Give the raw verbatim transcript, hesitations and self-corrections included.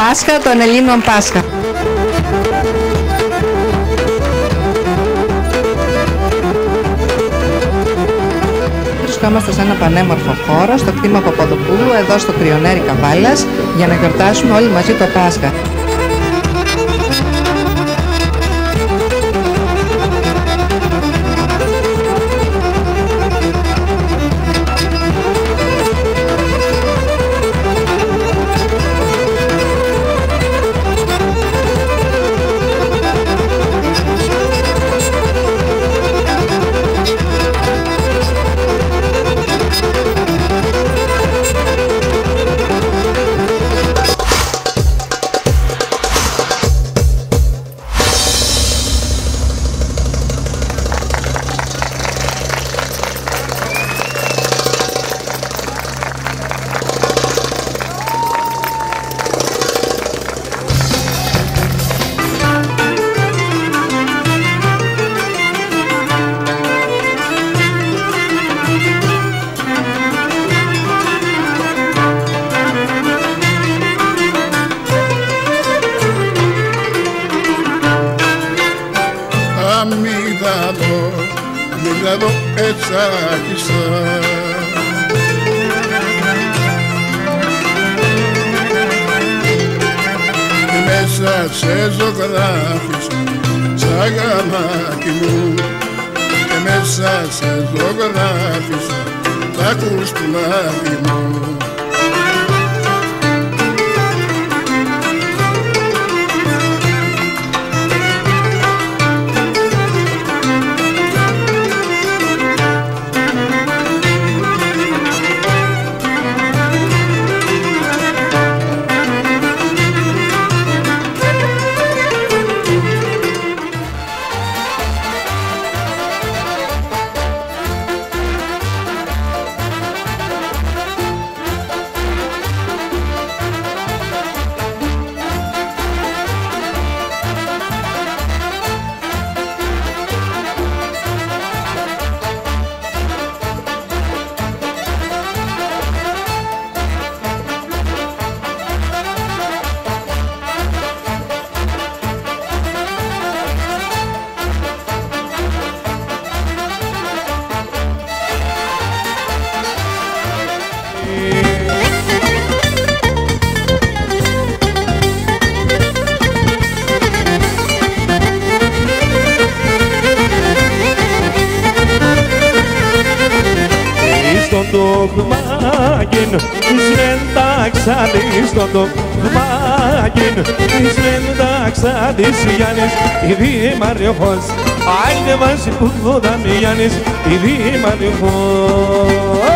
Πάσχα των Ελλήνων Πάσχα. Βρισκόμαστε σε ένα πανέμορφο χώρο, στο κτήμα Παπαδοπούλου, εδώ στο Κρυονέρι Καβάλας, για να γιορτάσουμε όλοι μαζί το Πάσχα. Αμύγδαλο, αμύγδαλο έτσι άρχισα. Και μέσα σε ζωγράφισα σαν γαμάκι μου. Και μέσα σε ζωγράφισα τα κουστουλάδι μου. Το χμάγιν συνένταξα της το χμάγιν συνένταξα της Γιάννης η δήμαρχος άιντε βάζει που δόταν Γιάννης η δήμαρχος.